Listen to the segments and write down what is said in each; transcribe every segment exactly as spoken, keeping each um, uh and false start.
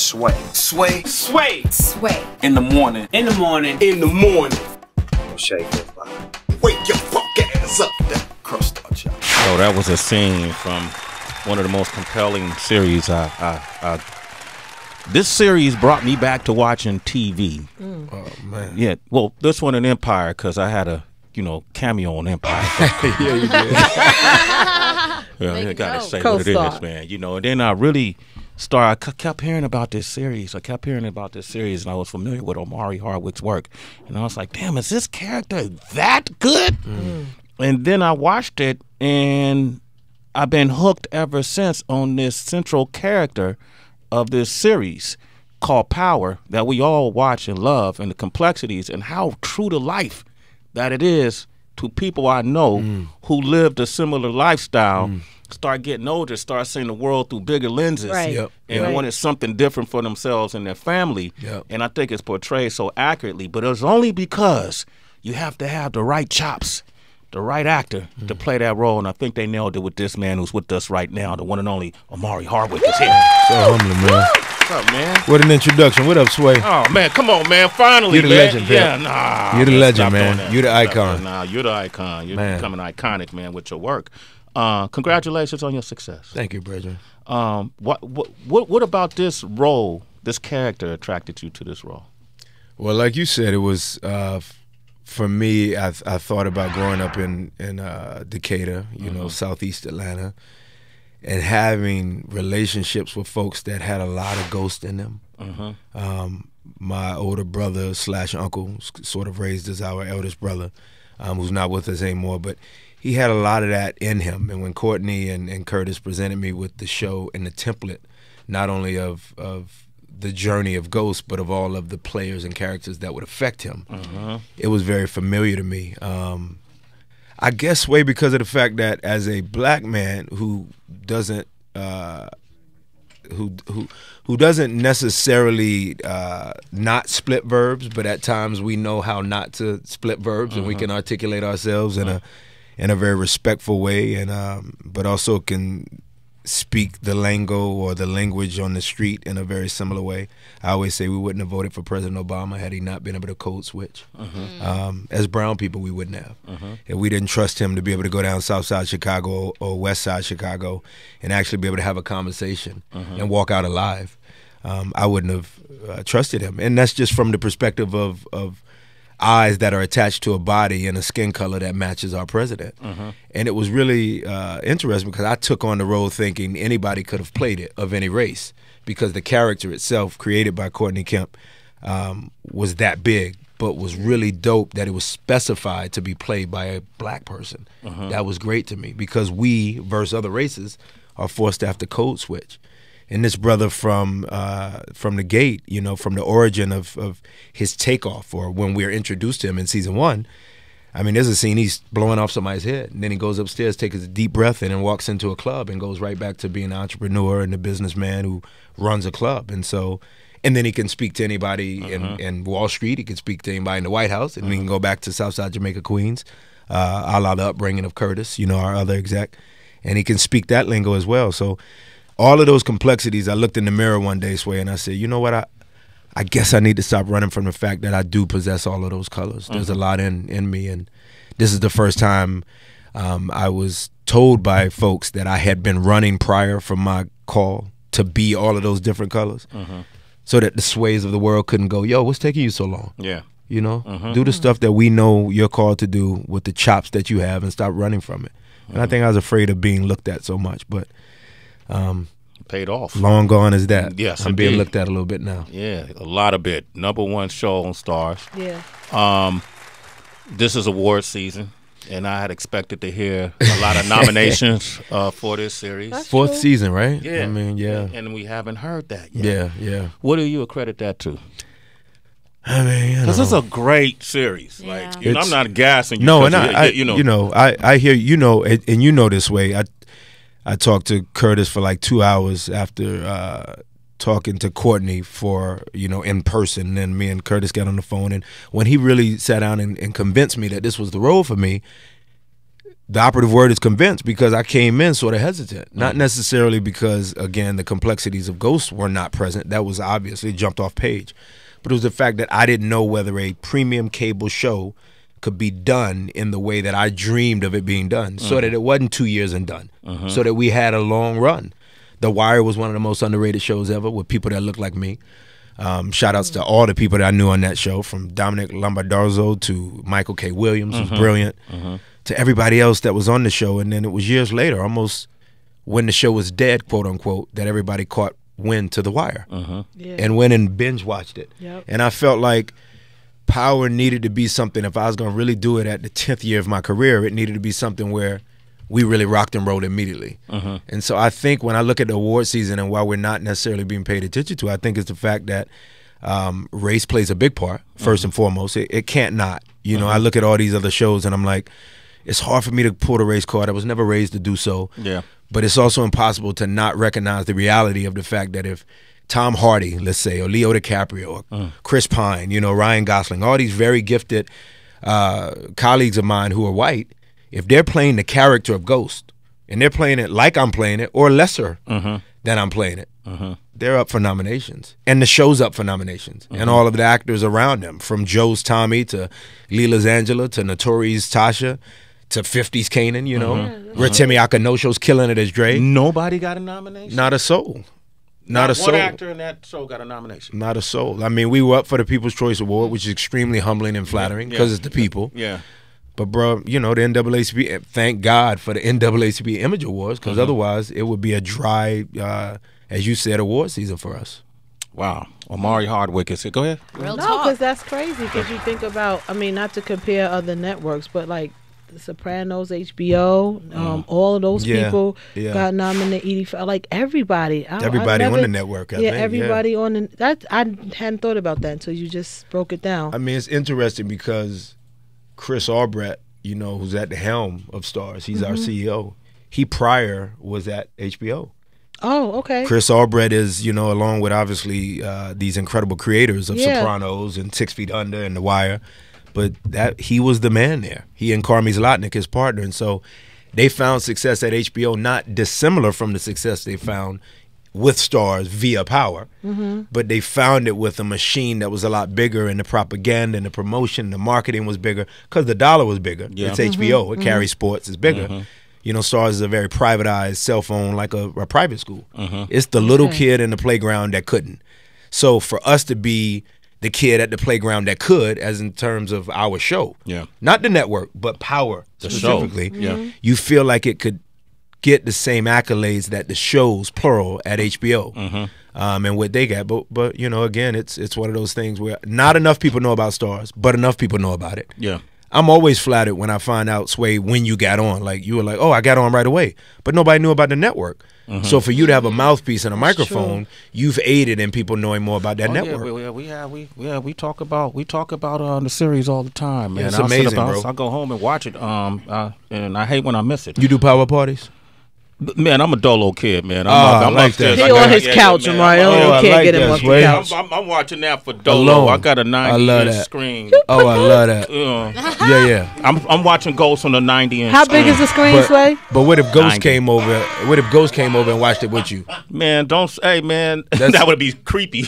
Sway. Sway. Sway. Sway. In the morning. In the morning. In the morning. Shake your body. Wake your fuck ass up. That crust out y'all. So that was a scene from one of the most compelling series I, I, I this series brought me back to watching T V. Mm. Oh man. Yeah. Well, this one in Empire because I had a you know cameo on Empire. Yeah, you did. Yeah, I gotta say Co what it star. is, man. You know, and then I really started. I kept hearing about this series. I kept hearing about this series, and I was familiar with Omari Hardwick's work, and I was like, "Damn, is this character that good?" Mm. And then I watched it, and I've been hooked ever since on this central character of this series called Power that we all watch and love, and the complexities and how true to life that it is to people I know mm. who lived a similar lifestyle, mm. start getting older, start seeing the world through bigger lenses, right. Yep. and right. wanted something different for themselves and their family. Yep. And I think it's portrayed so accurately, but it's only because you have to have the right chops, the right actor mm. to play that role, and I think they nailed it with this man who's with us right now, the one and only Omari Hardwick is here. So humbling, man. What's up, man? What an introduction. What up, Sway? Oh, man, come on, man. Finally, You're the man. legend, Yeah, Pep. nah. You're the let's legend, stop man. doing that. You're the Stop icon. doing- Nah, you're the icon. You're Man. becoming iconic, man, with your work. Uh, congratulations on your success. Thank you, brethren. Um, what, what, what, what about this role, this character attracted you to this role? Well, like you said, it was uh, for me. I, I thought about growing up in in uh, Decatur, you mm-hmm. know, Southeast Atlanta, and having relationships with folks that had a lot of ghost in them. Mm-hmm. Um, my older brother slash uncle, sort of raised as our eldest brother, um, who's not with us anymore, but he had a lot of that in him. And when Courtney and, and Curtis presented me with the show and the template, not only of of the journey of Ghost, but of all of the players and characters that would affect him, mm-hmm. it was very familiar to me. Um, I guess way because of the fact that as a black man who doesn't uh, who who who doesn't necessarily uh, not split verbs, but at times we know how not to split verbs, mm-hmm. and we can articulate ourselves in a in a very respectful way, and um, but also can speak the lingo or the language on the street in a very similar way. I always say we wouldn't have voted for President Obama had he not been able to code switch. Mm-hmm. um, as brown people, we wouldn't have. Mm-hmm. If we didn't trust him to be able to go down South Side Chicago or West Side Chicago and actually be able to have a conversation mm-hmm. and walk out alive, um, I wouldn't have uh, trusted him. And that's just from the perspective of, of eyes that are attached to a body and a skin color that matches our president. Mm-hmm. And it was really uh, interesting because I took on the role thinking anybody could have played it of any race because the character itself created by Courtney Kemp um, was that big, but was really dope that it was specified to be played by a black person. Mm-hmm. That was great to me because we, versus other races, are forced to have to code switch. And this brother from uh, from the gate, you know, from the origin of, of his takeoff, or when we're introduced to him in season one, I mean, there's a scene he's blowing off somebody's head, and then he goes upstairs, takes a deep breath in, and walks into a club, and goes right back to being an entrepreneur and a businessman who runs a club. And so, and then he can speak to anybody uh-huh. in, in Wall Street. He can speak to anybody in the White House, and uh-huh. he can go back to Southside Jamaica, Queens, uh, a la the upbringing of Curtis, you know, our other exec, and he can speak that lingo as well. So all of those complexities, I looked in the mirror one day, Sway, and I said, you know what, I I guess I need to stop running from the fact that I do possess all of those colors. Mm-hmm. There's a lot in, in me, and this is the first time um, I was told by folks that I had been running prior from my call to be all of those different colors, mm-hmm. so that the Sways of the world couldn't go, yo, what's taking you so long? Yeah. You know, mm-hmm. do the stuff that we know you're called to do with the chops that you have and stop running from it. Mm-hmm. And I think I was afraid of being looked at so much, but Um, paid off. Long gone is that. Yes, I'm indeed. being looked at a little bit now. Yeah, a lot of bit. Number one show on Starz. Yeah. Um, this is award season, and I had expected to hear a lot of nominations uh, for this series. That's Fourth true. season, right? Yeah, I mean, yeah. and we haven't heard that yet. Yeah, yeah. What do you accredit that to? I mean, you Because know. it's a great series. Yeah. Like, you know, I'm It's- not gassing you. No, 'cause and I, you, I you know, you know, I, I hear, you know, and, and you know this way. I, I talked to Curtis for like two hours after uh, talking to Courtney for, you know, in person. And then me and Curtis got on the phone. And when he really sat down and, and convinced me that this was the role for me, the operative word is convinced, because I came in sort of hesitant. Not necessarily because, again, the complexities of Ghost were not present. That was obviously jumped off page. But it was the fact that I didn't know whether a premium cable show could be done in the way that I dreamed of it being done, mm-hmm. so that it wasn't two years and done, mm-hmm. so that we had a long run. The Wire was one of the most underrated shows ever with people that looked like me. Um, shout outs to all the people that I knew on that show, from Dominic Lombardozzo to Michael K. Williams, who's mm-hmm. brilliant, mm-hmm. to everybody else that was on the show. And then it was years later, almost when the show was dead, quote unquote, that everybody caught wind to The Wire mm-hmm. yeah. and went and binge watched it. Yep. And I felt like Power needed to be something, if I was going to really do it at the tenth year of my career, it needed to be something where we really rocked and rolled immediately. Mm-hmm. And so I think when I look at the award season, and while we're not necessarily being paid attention to, I think it's the fact that um, race plays a big part, first mm-hmm. and foremost. It, it can't not. You know, mm-hmm. I look at all these other shows and I'm like, it's hard for me to pull the race card. I was never raised to do so. Yeah. But it's also impossible to not recognize the reality of the fact that if Tom Hardy, let's say, or Leo DiCaprio, or mm. Chris Pine, you know, Ryan Gosling, all these very gifted uh, colleagues of mine who are white, if they're playing the character of Ghost, and they're playing it like I'm playing it, or lesser mm-hmm. than I'm playing it, mm-hmm. they're up for nominations. And the show's up for nominations. Mm-hmm. And all of the actors around them, from Joe's Tommy to Leela's Angela to Notori's Tasha to fifties Kanan, you know. Mm-hmm. Rotimi Akanosho's killing it as Dre. Nobody got a nomination? Not a soul. Not, Not a soul. One actor in that show got a nomination. Not a soul. I mean, we were up for the People's Choice Award, which is extremely humbling and flattering because yeah. it's the people. Yeah. But, bro, you know, the N double A C P, thank God for the N double A C P Image Awards, because mm-hmm. otherwise it would be a dry, uh, as you said, award season for us. Wow. Omari Hardwick is it. Go ahead. Real no, because that's crazy, because you think about, I mean, not to compare other networks, but like, The Sopranos, H B O, um, mm. all of those yeah, people yeah. got nominated. Like everybody, I, everybody I never, on the network. I yeah, think, everybody yeah. on the. That I hadn't thought about that until you just broke it down. I mean, it's interesting because Chris Albrecht, you know, who's at the helm of Starz, he's mm-hmm. our C E O. He prior was at H B O. Oh, okay. Chris Albrecht is, you know, along with obviously uh, these incredible creators of yeah. Sopranos and Six Feet Under and The Wire. But that he was the man there. He and Carmi Zlotnick, his partner. And so they found success at H B O not dissimilar from the success they found with Starz via Power. Mm-hmm. But they found it with a machine that was a lot bigger, and the propaganda and the promotion and the marketing was bigger because the dollar was bigger. Yeah. It's mm-hmm. H B O. It mm-hmm. carries sports. It's bigger. Mm-hmm. You know, Starz is a very privatized cell phone, like a, a private school. Mm-hmm. It's the little okay. kid in the playground that couldn't. So for us to be the kid at the playground that could, as in terms of our show. Yeah. Not the network, but Power the specifically. Show. Yeah. You feel like it could get the same accolades that the shows, plural, at H B O. Mm-hmm. Um, and what they got. But, but you know, again, it's it's one of those things where not enough people know about Starz, but enough people know about it. Yeah. I'm always flattered when I find out, Sway, when you got on. Like, you were like, oh, I got on right away. But nobody knew about the network. Mm-hmm. So for you to have a mouthpiece and a microphone, you've aided in people knowing more about that oh, network. Yeah, we, we, yeah, we, yeah, we talk about we talk about uh, the series all the time, man. Yeah, it's amazing, about, bro. I go home and watch it, um, uh, and I hate when I miss it. You do power parties? Man, I'm a dolo kid, man. I'm, oh, up, I'm I like that. He on his yeah, couch, yeah, Mario. Oh, can't like get him off the couch. I'm, I'm, I'm watching that for dolo. Alone. I got a ninety inch screen. Oh, I love that. Uh, yeah, yeah. I'm I'm watching Ghost on the ninety inch. How big screen. is the screen, but, Sway? But what if Ghost ninety came over? What if Ghost came over and watched it with you? Man, don't say, man. That would be creepy.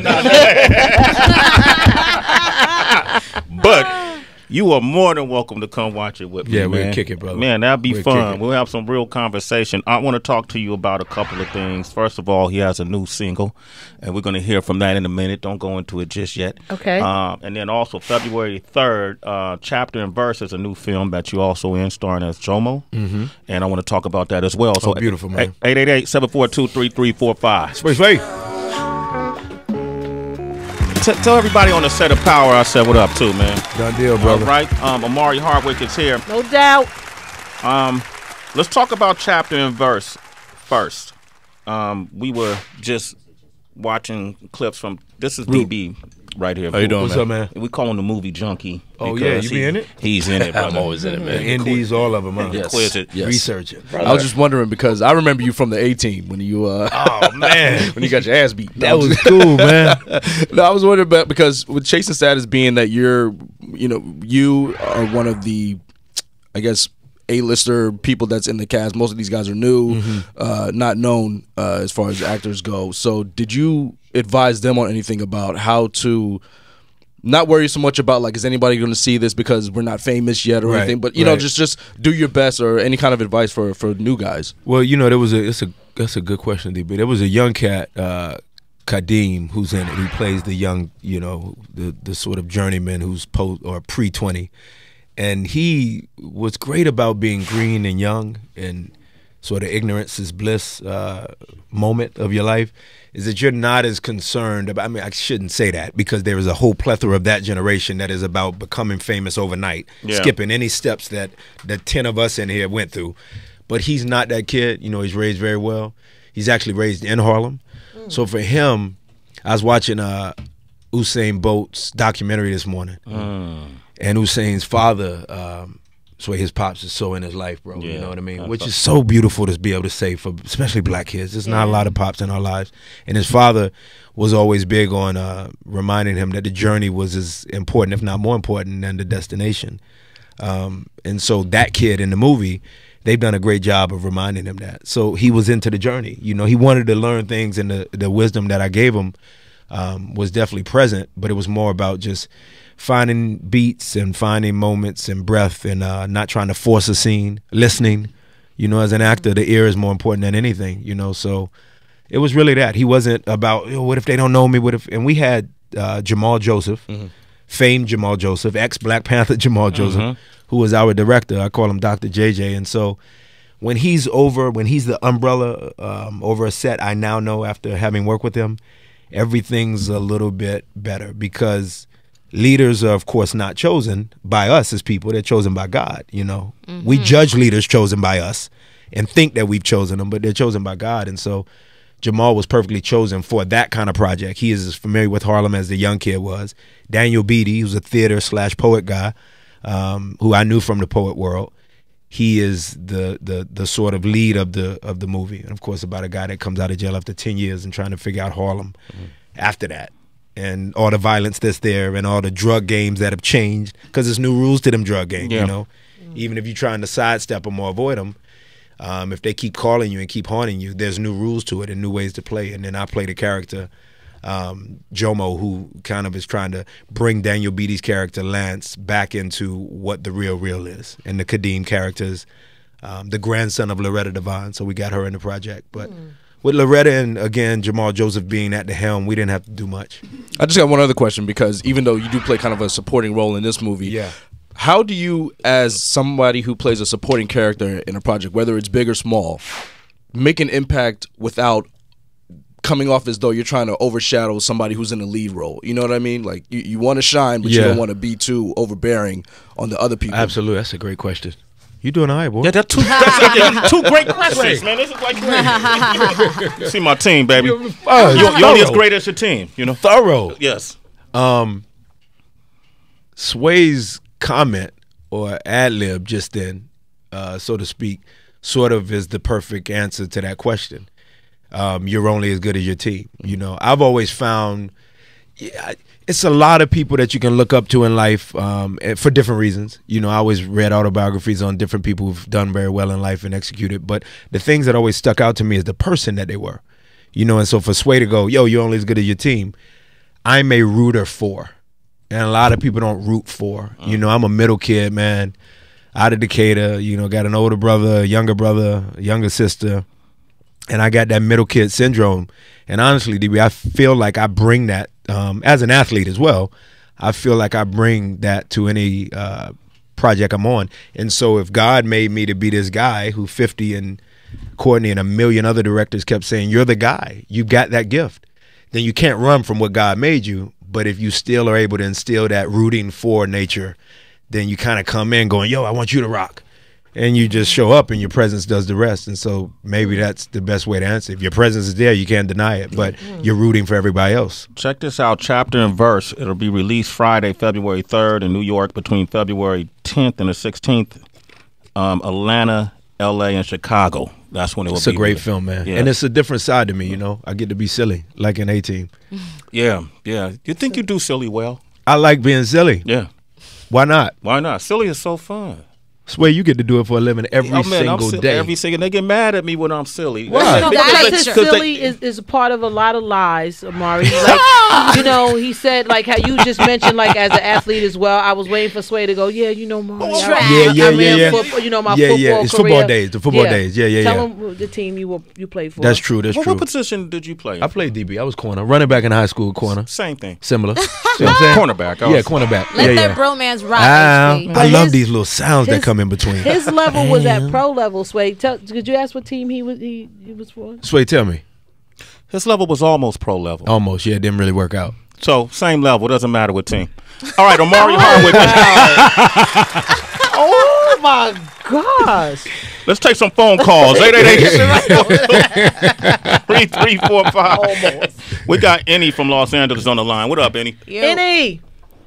But you are more than welcome to come watch it with me, yeah, man. we'll kick it, brother. Man, that'll be we'll fun. We'll have some real conversation. I want to talk to you about a couple of things. First of all, he has a new single, and we're going to hear from that in a minute. Don't go into it just yet. Okay. Um, and then also February third, uh, Chapter and Verse is a new film that you also in, starring as Jomo. Mm-hmm. And I want to talk about that as well. So oh, beautiful, man. eight eight eight, seven four two, three three four five. Space, space. Tell everybody on the set of Power I said what up too, man. Done deal, brother. All right. Um, Omari Hardwick is here. No doubt. Um, let's talk about Chapter and Verse first. Um, we were just watching clips from. This is D B right here. How you doing, What's man? up, man? We call him the movie junkie. Oh yeah, you be he, in it? He's in it, brother. I'm always in it, man. The indies, all of them, huh? Yes. Yes. Researching. I was just wondering because I remember you from the A-Team when you uh oh man when you got your ass beat. That was cool, man. No, I was wondering about because with Chasing Status being that you're you know you are one of the I guess A-lister people that's in the cast. Most of these guys are new, Mm-hmm. uh, not known uh, as far as actors go. So did you advise them on anything about how to not worry so much about, like, is anybody going to see this because we're not famous yet or Right, anything, but, you know, right. just just do your best, or any kind of advice for, for new guys? Well, you know, there was a it's a that's a good question, D B. There was a young cat, uh, Kadeem, who's in it. He plays the young, you know, the the sort of journeyman who's post or pre twenty, and he was great about being green and young and sort of ignorance is bliss uh, moment of your life. Is that you're not as concerned about, I mean, I shouldn't say that, because there is a whole plethora of that generation that is about becoming famous overnight, yeah. skipping any steps that the ten of us in here went through. But he's not that kid. You know, he's raised very well. He's actually raised in Harlem. Mm. So for him, I was watching uh, Usain Bolt's documentary this morning. Mm. And Usain's father, um, Sway, his pops is so in his life, bro. Yeah, you know what I mean? I Which is so beautiful to be able to say for especially black kids. There's not yeah. a lot of pops in our lives. And his father was always big on uh, reminding him that the journey was as important, if not more important, than the destination. Um, and so that kid in the movie, they've done a great job of reminding him that. So he was into the journey. You know, he wanted to learn things, and the, the wisdom that I gave him um, was definitely present, but it was more about just finding beats and finding moments and breath, and uh, not trying to force a scene, listening. You know, as an actor, the ear is more important than anything, you know, so it was really that. He wasn't about, oh, what if they don't know me? What if? And we had uh, Jamal Joseph, mm-hmm. famed Jamal Joseph, ex-Black Panther Jamal Joseph, mm-hmm. who was our director. I call him Doctor J J. And so when he's over, when he's the umbrella um, over a set, I now know after having worked with him, everything's a little bit better, because leaders are, of course, not chosen by us as people. They're chosen by God, you know. Mm-hmm. We judge leaders chosen by us and think that we've chosen them, but they're chosen by God. And so Jamal was perfectly chosen for that kind of project. He is as familiar with Harlem as the young kid was. Daniel Beatty, who's a theater slash poet guy, um, who I knew from the poet world. He is the the the sort of lead of the of the movie. And, of course, about a guy that comes out of jail after ten years and trying to figure out Harlem mm-hmm. after that. And all the violence that's there, and all the drug games that have changed, because there's new rules to them drug games, yeah. you know. Mm-hmm. Even if you're trying to sidestep them or avoid them, um, if they keep calling you and keep haunting you, there's new rules to it and new ways to play. And then I play the character, um, Jomo, who kind of is trying to bring Daniel Beatty's character, Lance, back into what the real real is. And the Kadeem characters, um, the grandson of Loretta Devine, so we got her in the project. But mm. with Loretta and, again, Jamal Joseph being at the helm, we didn't have to do much. I just got one other question, because even though you do play kind of a supporting role in this movie, yeah. how do you, as somebody who plays a supporting character in a project, whether it's big or small, make an impact without coming off as though you're trying to overshadow somebody who's in a lead role? You know what I mean? Like, you, you want to shine, but yeah. you don't want to be too overbearing on the other people. Absolutely. That's a great question. You doing all right, boy? Yeah, that's two, that's, yeah, two great questions, man. This is like crazy. You see my team, baby. You're, uh, you're, you're only as great as your team, you know. Thorough. Yes. Um, Sway's comment or ad lib just then, uh, so to speak, sort of is the perfect answer to that question. Um, you're only as good as your team. You know, I've always found, yeah, it's a lot of people that you can look up to in life um, for different reasons. You know, I always read autobiographies on different people who've done very well in life and executed. But the things that always stuck out to me is the person that they were. You know, and so for Sway to go, yo, you're only as good as your team, I'm a rooter for. And a lot of people don't root for. Mm. You know, I'm a middle kid, man, out of Decatur. You know, got an older brother, a younger brother, a younger sister. And I got that middle kid syndrome. And honestly, D B, I feel like I bring that um, as an athlete as well. I feel like I bring that to any uh, project I'm on. And so if God made me to be this guy who fifty and Courtney and a million other directors kept saying, you're the guy, you got that gift, then you can't run from what God made you. But if you still are able to instill that rooting for nature, then you kind of come in going, yo, I want you to rock. And you just show up and your presence does the rest. And so maybe that's the best way to answer. If your presence is there, you can't deny it, but you're rooting for everybody else. Check this out, Chapter and Verse. It'll be released Friday, February third in New York between February tenth and the sixteenth. Um, Atlanta, L A, and Chicago. That's when it will be. It's a great released. film, man. Yeah. And it's a different side to me, you know. I get to be silly, like in A-Team. Yeah, yeah. You think you do silly well? I like being silly. Yeah. Why not? Why not? Silly is so fun. Sway, you get to do it for a living every oh, man, single I'm day. Every single, they get mad at me when I'm silly. Why? No, because his silly is, is a part of a lot of lies, Omari. Like, you know, he said, like how you just mentioned, like as an athlete as well. I was waiting for Sway to go, yeah, you know, Omari. Yeah, yeah, I yeah, ran yeah. Football, you know, my yeah, football yeah. It's career. football days. The football yeah. days. Yeah, yeah, Tell yeah. him the team you were you played for. That's true. That's well, true. What position did you play? I played D B. I was corner, running back in high school. Corner. Same thing. Similar. See what I'm saying? Cornerback. I Yeah, was- cornerback. Let yeah, that yeah. bromance rock. Ah, H P. I But love his- these little sounds that his- come in between. His level was at pro level. Sway, tell, could you ask what team he was he, he was for? Sway, tell me. His level was almost pro level. Almost. Yeah, it didn't really work out. So same level. Doesn't matter what team. All right, Omari Hardwick. Oh my gosh! Let's take some phone calls. eight eight eight, three three four five. Almost. We got Annie from Los Angeles on the line. What up, Annie? Any?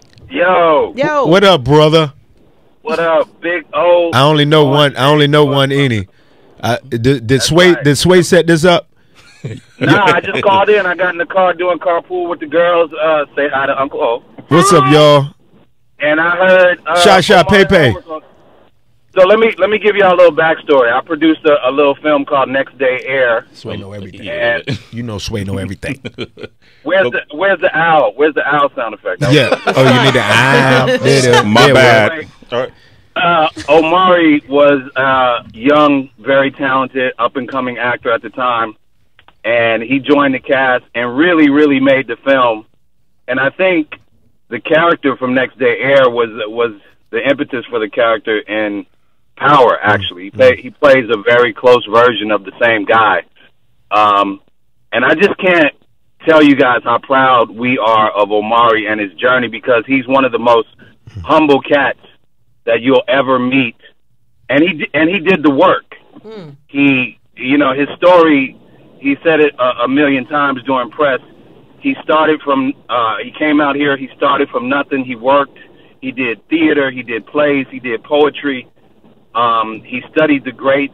Yo, Yo. What up, brother? what up, Big O? I only know one. I only know one. Any? Uh, did did Sway right. did Sway set this up? Nah, I just called in. I got in the car doing carpool with the girls. Uh, say hi to Uncle O. What's up, y'all? And I heard uh, Shot, shot, Omari Pepe. Hardwick on- So let me let me give y'all a little backstory. I produced a, a little film called Next Day Air. Sway know everything. And You know Sway know everything. where's the where's the owl? Where's the owl sound effect? That Yeah. Oh, you need to. Ah, there it is. My There, bad. Wait. All right. Uh, Omari was a young, very talented, up-and-coming actor at the time, and he joined the cast and really, really made the film. And I think the character from Next Day Air was was the impetus for the character in Power, actually. He, play, he plays a very close version of the same guy. Um, and I just can't tell you guys how proud we are of Omari and his journey, because he's one of the most humble cats that you'll ever meet, and he and he did the work. Mm. He, you know, his story. He said it a, a million times during press. He started from. Uh, he came out here. He started from nothing. He worked. He did theater. He did plays. He did poetry. Um, he studied the greats,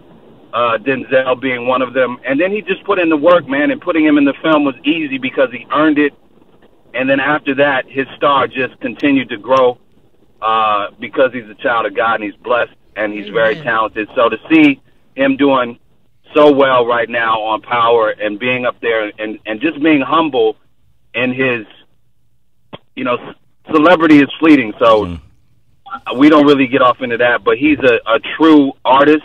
uh, Denzel being one of them, and then he just put in the work, man. And putting him in the film was easy because he earned it. And then after that, his star just continued to grow. Uh, because he's a child of God and he's blessed and he's very talented. So to see him doing so well right now on Power and being up there and, and just being humble in his, you know, celebrity is fleeting. So mm-hmm. we don't really get off into that, but he's a, a true artist.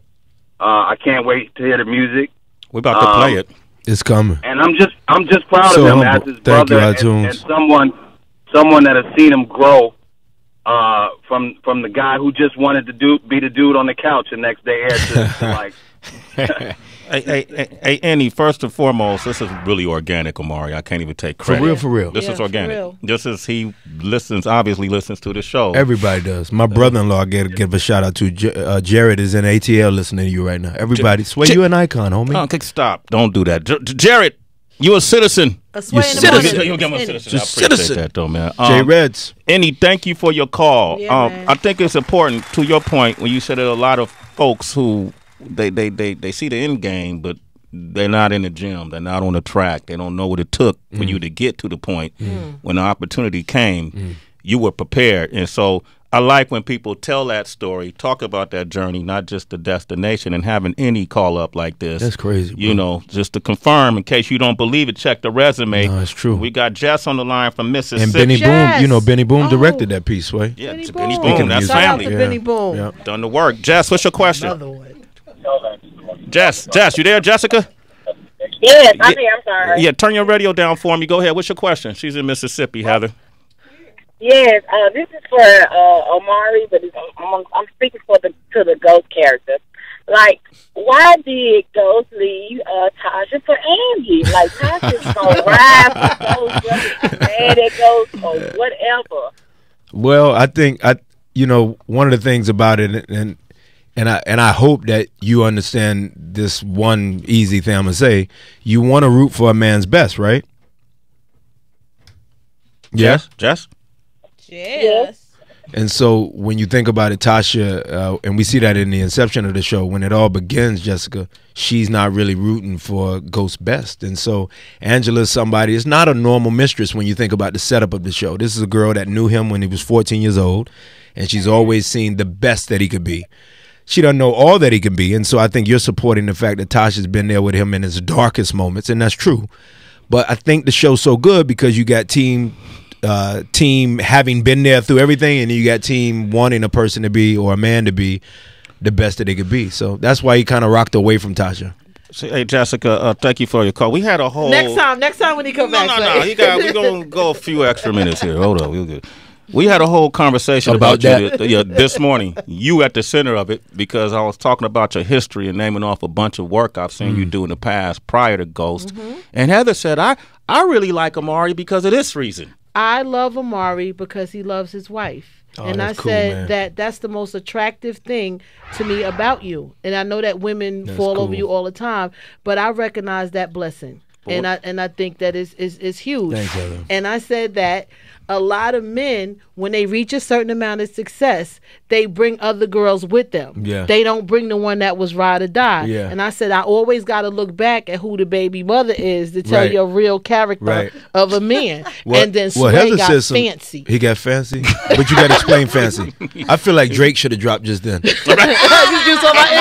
Uh, I can't wait to hear the music. We're about to um, play it. It's coming. And I'm just, I'm just proud So of him humble. as his Thank brother you, and, iTunes. and someone, someone that has seen him grow. Uh, from from the guy who just wanted to do be the dude on the couch the next day air to, to like. hey, hey, hey, hey, Annie. First and foremost, this is really organic, Omari. I can't even take For credit. real, for real. This Yeah, is for organic. real. Just as he listens, obviously listens to the show. Everybody does. My brother-in-law give give a shout out to J- uh, Jared is in A T L listening to you right now. Everybody, Sway, J- you an icon, homie. Oh, okay, stop! Don't do that, J- J- Jared. You a citizen. A Sway in the citizen. morning. You give him a Any. citizen. Just I appreciate citizen. that, though, man. J Um, Reds. Annie, thank you for your call. Yeah, um, man. I think it's important, to your point, when you said there are a lot of folks who they, they, they, they see the end game, but they're not in the gym. They're not on the track. They don't know what it took for Mm. you to get to the point. When the opportunity came, you were prepared. And so I like when people tell that story, talk about that journey, not just the destination, and having any call up like this. That's crazy, You bro. know, just to confirm, in case you don't believe it, check the resume. No, it's true. We got Jess on the line from Mississippi. And Benny Yes. Boom, you know, Benny Boom Oh. directed that piece, Sway. Yeah, Benny it's Benny Boom. Boom. Speaking of That's music. Shout out family. to Yeah. Benny Boom. Yeah. Done the work. Jess, what's your question? Another one. Jess, Jess, you there, Jessica? Yes, I'm here. I'm sorry. Yeah, turn your radio down for me. Go ahead. What's your question? She's in Mississippi, Heather. Yes, uh, this is for uh, Omari, but it's, I'm, I'm speaking for the to the Ghost character. Like, why did Ghost leave uh, Tasha for Angie? Like, Tasha's gonna ride for Ghost, whether she's mad at Ghost or whatever. Well, I think I, you know, one of the things about it, and and I and I hope that you understand this one easy thing I'm gonna say. You want to root for a man's best, right? Jess? Jess? Yes. And so when you think about it, Tasha, uh, and we see that in the inception of the show, when it all begins, Jessica, she's not really rooting for Ghost's best. And so Angela's somebody, it's not a normal mistress when you think about the setup of the show. This is a girl that knew him when he was fourteen years old, and she's always seen the best that he could be. She doesn't know all that he can be, and so I think you're supporting the fact that Tasha's been there with him in his darkest moments, and that's true. But I think the show's so good because you got team uh, team having been there through everything, and you got team wanting a person to be or a man to be the best that they could be. So that's why he kind of rocked away from Tasha. Hey Jessica, uh, thank you for your call. We had a whole Next time, next time when he come no, back. No, no, no. You got. We're gonna go a few extra minutes here. Hold on, we're good. We had a whole conversation about, about you th- yeah, this morning. You at the center of it because I was talking about your history and naming off a bunch of work I've seen mm. you do in the past prior to Ghost. Mm-hmm. And Heather said, I, I really like Omari because of this reason. I love Omari because he loves his wife. Oh, and I cool, said man. that that's the most attractive thing to me about you. And I know that women that's fall cool. over you all the time, but I recognize that blessing. And I and I think that is is, is huge. Thanks, Heather. And I said that a lot of men, when they reach a certain amount of success, they bring other girls with them. Yeah. They don't bring the one that was ride or die. Yeah. And I said, I always got to look back at who the baby mother is to tell right. you a real character right. of a man. well, and then well, Sway Heather got says some, fancy. He got fancy? But you got to explain fancy. I feel like Drake should have dropped just then. You just saw my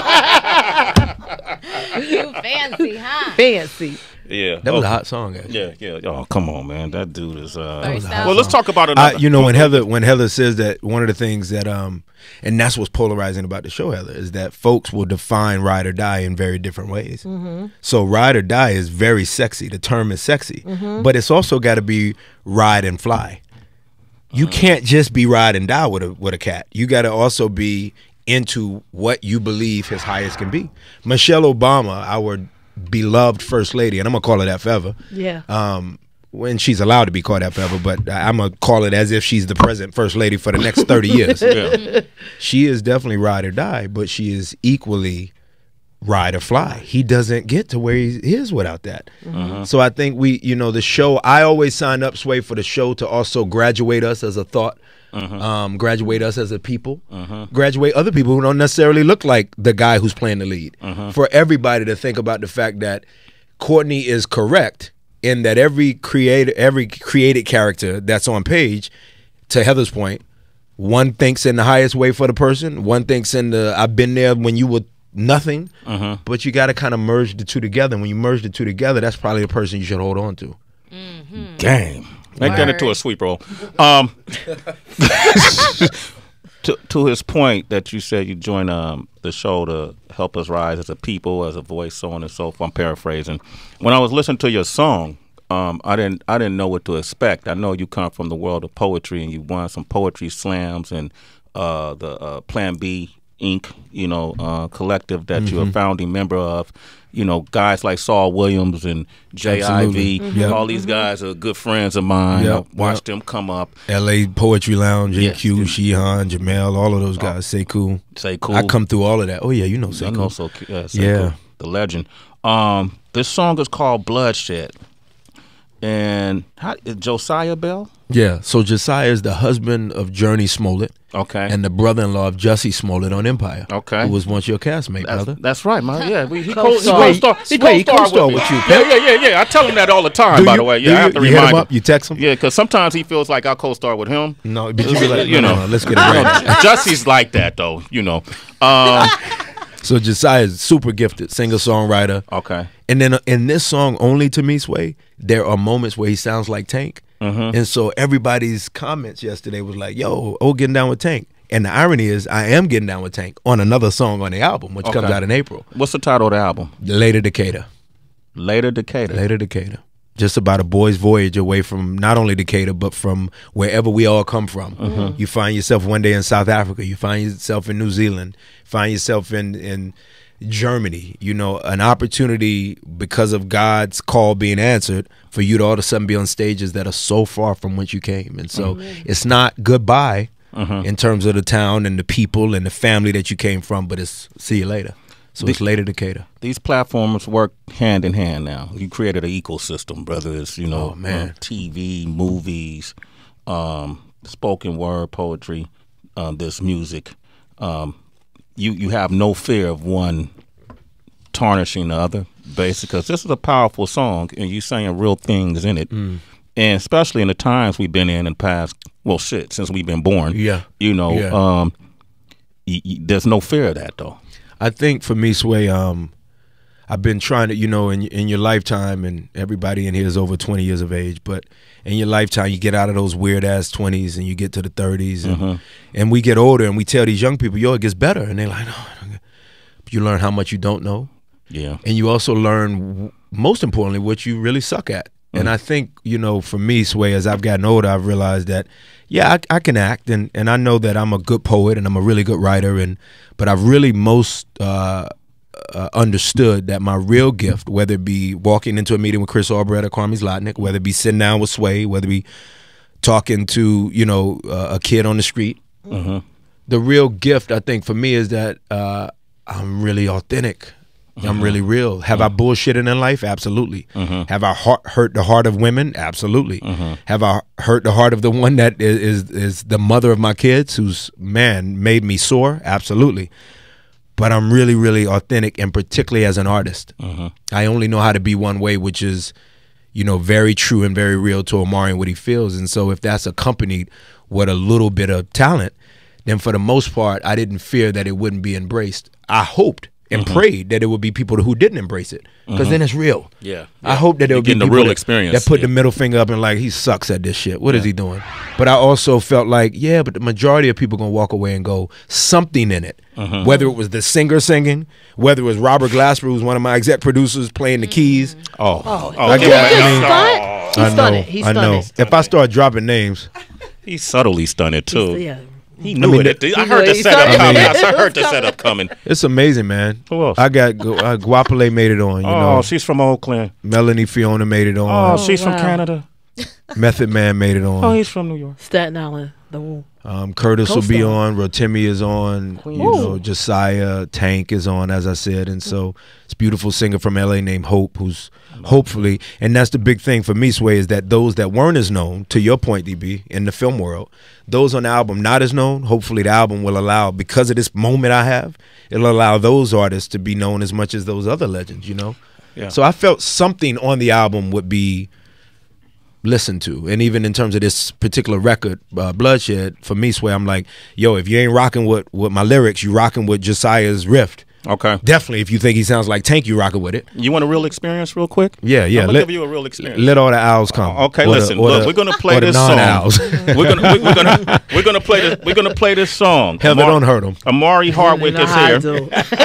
intro. You fancy, huh? Fancy. Yeah, that was oh, a hot song. Actually. Yeah, yeah. Oh, come on, man. That dude is. Uh, that was well, let's talk about another. I, you know, when Heather when Heather says that, one of the things that um, and that's what's polarizing about the show, Heather, is that folks will define ride or die in very different ways. Mm-hmm. So ride or die is very sexy. The term is sexy, mm-hmm. but it's also got to be ride and fly. You mm-hmm. can't just be ride and die with a with a cat. You got to also be into what you believe his highest can be. Michelle Obama, our beloved first lady, and I'm gonna call her that forever. Yeah. Um, when she's allowed to be called that forever, but I'm gonna call it as if she's the present first lady for the next thirty years. Yeah. She is definitely ride or die, but she is equally ride or fly. He doesn't get to where he is without that. Mm-hmm. So I think we, you know, the show. I always signed up, Sway, for the show to also graduate us as a thought. Mm-hmm. Um, graduate us as a people, mm-hmm. graduate other people who don't necessarily look like the guy who's playing the lead. Mm-hmm. For everybody to think about the fact that Courtney is correct in that every created every created character that's on page, to Heather's point, one thinks in the highest way for the person, one thinks in the I've been there when you were nothing, mm-hmm. but you got to kind of merge the two together. When you merge the two together, that's probably the person you should hold on to. Mm-hmm. Damn. Make that into a sweep roll. Um, to, to his point that you said you joined um, the show to help us rise as a people, as a voice, so on and so forth. I'm paraphrasing. When I was listening to your song, um, I didn't I didn't know what to expect. I know you come from the world of poetry and you won some poetry slams and uh, the uh, Plan B Incorporated, you know, uh, collective that mm-hmm. you're a founding member of. You know, guys like Saul Williams and J I V, mm-hmm. yep. all these guys are good friends of mine. Yep. I watched yep. them come up. L A Poetry Lounge, J Q, yes. Sheehan, Jamel, all of those guys. Oh. Say cool. Say cool. I come through all of that. Oh, yeah, you know Say I Cool. Know so, yeah, Say yeah. Cool, the legend. Um, this song is called Bloodshed. And how, Josiah Bell? Yeah, so Josiah is the husband of Journey Smollett. Okay. And the brother-in-law of Jussie Smollett on Empire. Okay. Who was once your castmate, that's, brother. That's right, man. Yeah, we, he co-star. He co-star, he co-star, he co-star with, with you. Yeah, yeah, yeah, yeah. I tell him that all the time, do by you, the way. Yeah, you, I have to you remind hit him him. up? You text him? Yeah, because sometimes he feels like I co-star with him. No, but you be like, you no, know, no, no, let's get it right. Jussie's like that, though, you know. Um, so Josiah is super gifted, singer-songwriter. Okay. And then uh, in this song, only to me, Sway, there are moments where he sounds like Tank. Mm-hmm. And so everybody's comments yesterday was like, yo, oh, getting down with Tank. And the irony is I am getting down with Tank on another song on the album, which okay. comes out in April. What's the title of the album? Later Decatur. Later Decatur. Later Decatur. Just about a boy's voyage away from not only Decatur, but from wherever we all come from. Mm-hmm. You find yourself one day in South Africa. You find yourself in New Zealand. Find yourself in, in Germany. You know, an opportunity because of God's call being answered for you to all of a sudden be on stages that are so far from whence you came. And so mm-hmm. it's not goodbye. Mm-hmm. in terms of the town and the people and the family that you came from, but it's see you later. So the, it's later Decatur. These platforms work hand in hand now. You created an ecosystem, brother. It's, you know, oh, man. Uh, T V, movies, um, spoken word poetry, uh, this music, um, you you have no fear of one tarnishing the other, basically, because this is a powerful song, and you saying real things in it, mm. and especially in the times we've been in in the past. Well, shit, since we've been born. Yeah, you know, yeah. Um, y y there's no fear of that, though. I think for me, Sway, um, I've been trying to, you know, in in your lifetime, and everybody in here is over twenty years of age, but in your lifetime, you get out of those weird ass twenties and you get to the thirties, and mm-hmm. and we get older, and we tell these young people, yo, it gets better, and they're like, no. You learn how much you don't know. Yeah. And you also learn, most importantly, what you really suck at. Mm. And I think, you know, for me, Sway, as I've gotten older, I've realized that, yeah, I, I can act, and, and I know that I'm a good poet and I'm a really good writer, and but I've really most uh, uh, understood that my real gift, whether it be walking into a meeting with Chris Albrecht or Kwame Zlotnick, whether it be sitting down with Sway, whether it be talking to, you know, uh, a kid on the street, mm-hmm. the real gift, I think, for me is that uh, I'm really authentic. Mm-hmm. I'm really real. Have mm-hmm. I bullshitted in life? Absolutely. Mm-hmm. Have I heart, hurt the heart of women? Absolutely. Mm-hmm. Have I hurt the heart of the one that is, is is the mother of my kids, who's, man, made me sore? Absolutely. But I'm really, really authentic, and particularly as an artist. Mm-hmm. I only know how to be one way, which is, you know, very true and very real to Omari and what he feels. And so if that's accompanied with a little bit of talent, then for the most part, I didn't fear that it wouldn't be embraced. I hoped and mm-hmm. prayed that it would be people who didn't embrace it, because mm-hmm. then it's real. Yeah, I hope that there would be people the real that, experience. that put yeah. the middle finger up and like, he sucks at this shit. What yeah. is he doing? But I also felt like, yeah, but the majority of people gonna walk away and go, something in it. Mm-hmm. Whether it was the singer singing, whether it was Robert Glasper, who's one of my exec producers, playing the keys. Oh, oh, I, guess, I mean, oh. I know, He's I know. If I start dropping names, he's subtly stunned too. He's, yeah. He knew I mean, it. I heard the setup coming. I heard the setup coming. It's amazing, man. Who else? I got uh, Guapale made it on. You oh, know, she's from Oakland. Melanie Fiona made it on. Oh, she's oh, wow. from Canada. Method Man made it on. Oh, he's from New York. Staten Island. The wall. Um, Curtis Coastal. will be on. Rotimi is on. Queen. You know, Josiah Tank is on, as I said, and so it's a beautiful singer from L A named Hope, who's hopefully, and that's the big thing for me, Sway, is that those that weren't as known, to your point, D B, in the film world, those on the album not as known, hopefully the album will allow, because of this moment I have, it'll allow those artists to be known as much as those other legends, you know? Yeah. So I felt something on the album would be listened to. And even in terms of this particular record, uh, Bloodshed, for me, Sway, I'm like, yo, if you ain't rocking with, with my lyrics, you rocking with Josiah's riff. Okay. Definitely, if you think he sounds like Tank, you rocking with it. You want a real experience real quick? Yeah, yeah. I'm gonna let, give you a real experience. Let all the owls come. Uh, okay, or listen. The, look, the, we're gonna play this song. owls. we're gonna we're, we're gonna we're gonna play this. We're gonna play this song. Heather, don't hurt him. Omari Hardwick is here.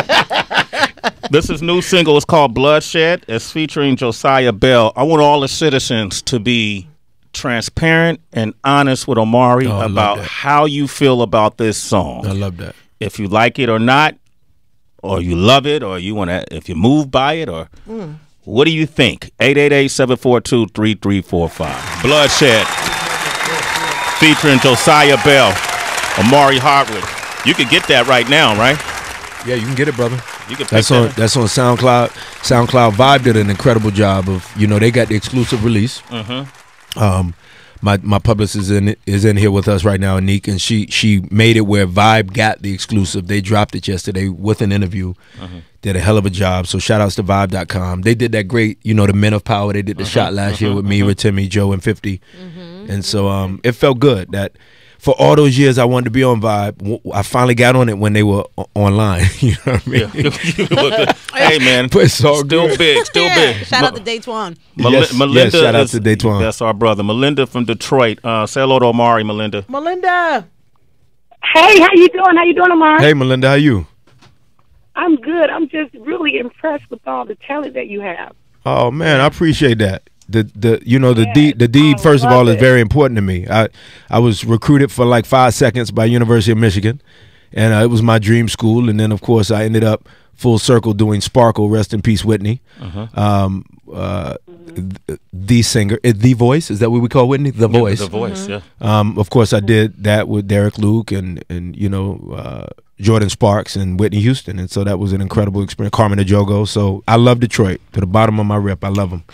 This is new single. It's called Bloodshed. It's featuring Josiah Bell. I want all the citizens to be transparent and honest with Omari oh, about how you feel about this song. I love that. If you like it or not, or you love it, or you want to, if you're moved by it, or mm. what do you think? eight eight eight, seven four two, three three four five. Bloodshed, featuring Josiah Bell, Omari Hardwick. You can get that right now, right? Yeah, you can get it, brother. You can that's on that. That's on SoundCloud. SoundCloud Vibe did an incredible job of, you know, they got the exclusive release. Mm-hmm. Um, my my publicist is in is in here with us right now, Anik, and she she made it where Vibe got the exclusive. They dropped it yesterday with an interview. Mm-hmm. Did a hell of a job. So shout outs to Vibe dot com. They did that great, you know, the Men of Power. They did the mm-hmm. shot last mm-hmm. year with me, mm-hmm. with Timmy, Joe, and fifty. Mm-hmm. And so um, it felt good that for all those years I wanted to be on Vibe. I finally got on it when they were online. You know what I mean? Yeah. Hey man, but it's all still good. big, still yeah. big. Shout out to Daytwan. Mel yes, Melinda, yes, shout out is, to Daytwan. That's our brother, Melinda from Detroit. Uh, say hello to Omari, Melinda. Melinda. Hey, how you doing? How you doing, Omari? Hey, Melinda, how you? I'm good. I'm just really impressed with all the talent that you have. Oh man, I appreciate that. The the you know the yes, deed the deed I first of all it. is very important to me. I I was recruited for like five seconds by University of Michigan, and uh, it was my dream school. And then of course I ended up full circle doing Sparkle. Rest in peace, Whitney. Uh-huh. Um, uh, the, the singer, the voice. Is that what we call Whitney? The voice. Yeah, the voice. Mm-hmm. Yeah. Um, of course I did that with Derek Luke and and you know. Uh, Jordan Sparks and Whitney Houston, and so that was an incredible experience. Carmen Ejogo. So I love Detroit to the bottom of my rip. I love them.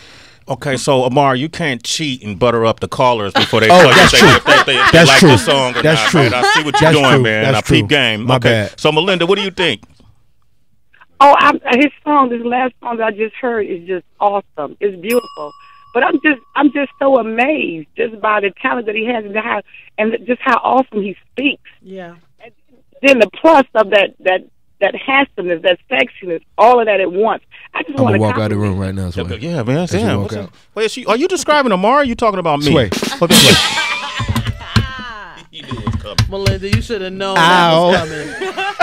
Okay, so Omar, you can't cheat and butter up the callers before they Oh, tell you that's if true. they, if they, if they That's like true. the song or That's not. true. Man, I see what you're That's doing, true. man. That's I peep true. game. My okay. bad. So Melinda, what do you think? Oh, I'm, his song, this last song that I just heard is just awesome. It's beautiful. But I'm just, I'm just so amazed just by the talent that he has and how, and just how awesome he speaks. Yeah. And then the plus of that, that, that handsomeness, that sexiness, all of that at once. I just I'm want gonna to walk out of the room right now. Sway. Okay, yeah, man. As you Damn. walk What's out. up? Wait, is she, are you describing Omar? Or are you talking about me? Sway. Okay, Sway. You knew it was coming. Melinda, you should have known Ow. that was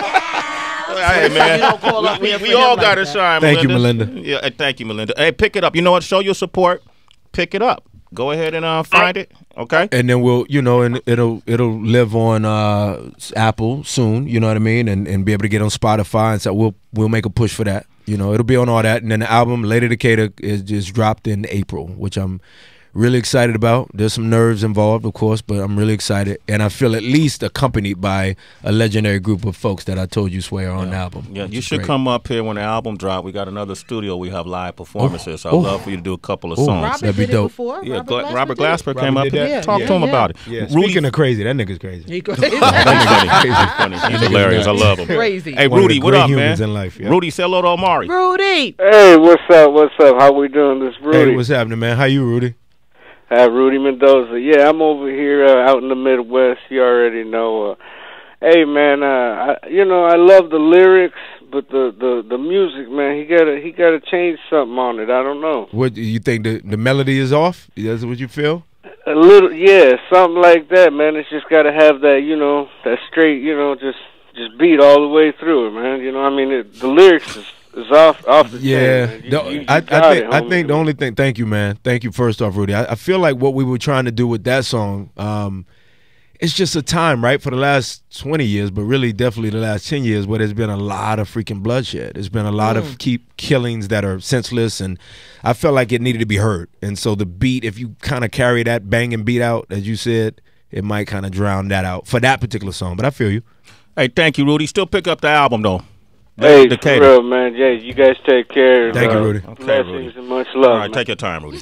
coming. Hey, man. You don't call up we here we for all him got to like that. shine, Thank you, Melinda. Melinda. Yeah, hey, thank you, Melinda. Hey, pick it up. You know what? Show your support. Pick it up. Go ahead and uh, find it. Okay. And then we'll, you know, and it'll it'll live on uh, Apple soon. You know what I mean, and and be able to get on Spotify, and so we'll we'll make a push for that. You know, it'll be on all that, and then the album Later Decatur is just dropped in April, which I'm really excited about. There's some nerves involved, of course, but I'm really excited, and I feel at least accompanied by a legendary group of folks that I told you, Sway, are on Yeah. the album. Yeah, which you is should great. come up here when the album drop. We got another studio. We have live performances. Oh, I'd oh. love for you to do a couple of Oh. songs. Robert That'd be did dope. it before. Yeah, Robert Gla- Glasper Robert did it. Glasper came Robert up did here. that? Talk Yeah, to him yeah. about it. Yeah, Rudy, speaking of crazy, that nigga's crazy. He crazy. He's funny. He's funny. He's hilarious. I love him. Crazy. Hey, One of the Rudy, what great up, humans man? in life, yeah. Rudy, say hello to Omari. Rudy. Hey, what's up? What's up? How we doing? This is Rudy. Hey, what's happening, man? How you, Rudy? Hi, Rudy Mendoza. Yeah, I'm over here uh, out in the Midwest. You already know. Uh, hey, man. Uh, I, you know, I love the lyrics, but the, the, the music, man. He gotta he gotta change something on it. I don't know. What do you think? The the melody is off? That's what you feel? A little, yeah, something like that, man. It's just gotta have that, you know, that straight, you know, just just beat all the way through it, man. You know, I mean, it, the lyrics is. It's off, off the Yeah, chain, man. You- the- you- you I, I got think it, I homie. think the only thing. Thank you, man. Thank you first off, Rudy. I, I feel like what we were trying to do with that song, um, it's just a time, right, for the last twenty years, but really definitely the last ten years, where there's been a lot of freaking bloodshed. There's been a lot Mm. of keep killings that are senseless, and I felt like it needed to be heard. And so the beat, if you kind of carry that bang and beat out, as you said, it might kind of drown that out for that particular song. But I feel you. Hey, thank you, Rudy. Still pick up the album, though. Hey, for Decatur. real, man. Yeah, you guys take care. Thank you, uh, Rudy. Okay, Blessings Rudy. and much love. All right, man. take your time, Rudy.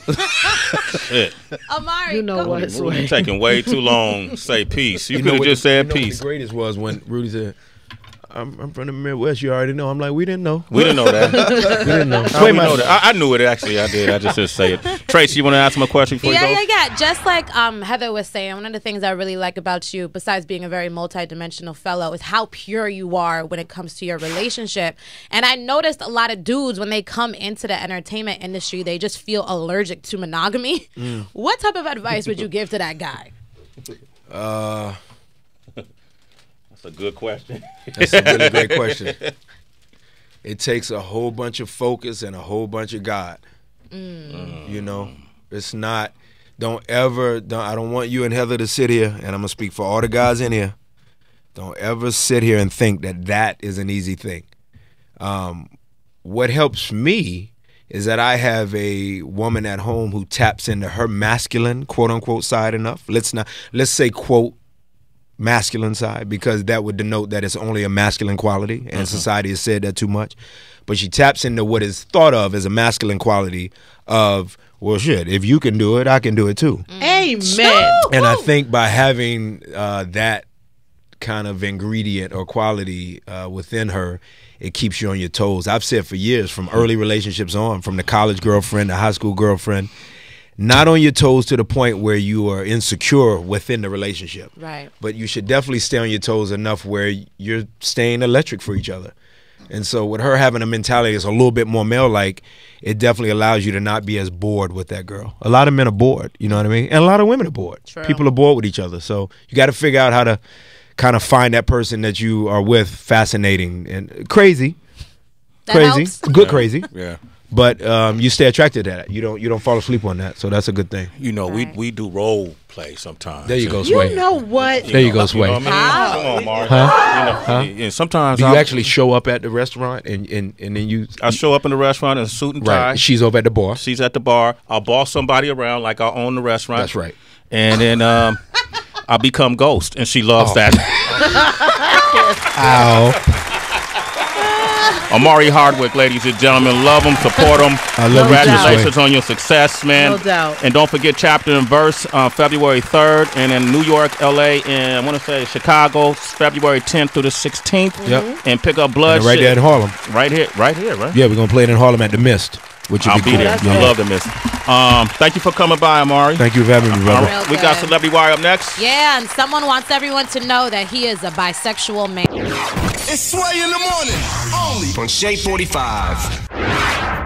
Shit. Amari, You know go- what? Rudy Sway. taking way too long to say peace. You, You could know have what just the- said you know what peace. the greatest was when Rudy said, I'm, I'm from the Midwest. You already know. I'm like, we didn't know. We didn't know that. We didn't know. How we know that? I, I knew it, actually. I did. I just didn't say it. Tracy, you want to ask him a question before Yeah, you yeah, go? yeah. Just like um, Heather was saying, one of the things I really like about you, besides being a very multidimensional fellow, is how pure you are when it comes to your relationship. And I noticed a lot of dudes, when they come into the entertainment industry, they just feel allergic to monogamy. Mm. What type of advice would you give to that guy? Uh, That's a good question. That's a really great question. It takes a whole bunch of focus and a whole bunch of God. Mm. You know, it's not. Don't ever. Don't, I don't want you and Heather to sit here, and I'm gonna speak for all the guys in here. Don't ever sit here and think that that is an easy thing. Um, what helps me is that I have a woman at home who taps into her masculine, quote unquote, side enough. Let's not. Let's say quote. masculine side, because that would denote that it's only a masculine quality, and mm-hmm. society has said that too much. But she taps into what is thought of as a masculine quality of, well, shit, if you can do it, I can do it too. Amen. And I think by having uh, that kind of ingredient or quality uh, within her, it keeps you on your toes. I've said for years, from early relationships on, from the college girlfriend, the high school girlfriend, not on your toes to the point where you are insecure within the relationship. Right. But you should definitely stay on your toes enough where you're staying electric for each other. And so with her having a mentality that's a little bit more male-like, it definitely allows you to not be as bored with that girl. A lot of men are bored, you know what I mean? And a lot of women are bored. True. People are bored with each other. So you got to figure out how to kind of find that person that you are with fascinating and crazy. That crazy. helps. Good crazy. Yeah. But um, you stay attracted to that. You don't you don't fall asleep on that. So that's a good thing. You know, Right. we we do role play sometimes. There you go, You Sway. know what? There you go, Sway. You know what I mean? Come on, Mark. Huh? You know, Huh? and sometimes Do you I'll- actually show up at the restaurant and, and, and then you I show up in the restaurant in a suit and tie. right? She's over at the bar. She's at the bar. I'll boss somebody around like I own the restaurant. That's right. And then um, I become Ghost, and she loves Oh. that. Ow. Omari Hardwick, ladies and gentlemen. Love him, support him. I love Congratulations on your success, man. No doubt. And don't forget Chapter and Verse uh, February third, and in New York, L A, and I want to say Chicago, February tenth through the sixteenth. Yep. And pick up Blood. And right there in Harlem. Right here, right here, right? Yeah, we're going to play it in Harlem at the Mist. Which I'll be, be cool. there. I love the Mist. Um, thank you for coming by, Amari. Thank you for having me, brother. Real We got good. Celebrity Wire up next. Yeah, and someone wants everyone to know that he is a bisexual man. It's Sway in the morning, only on Shea forty-five.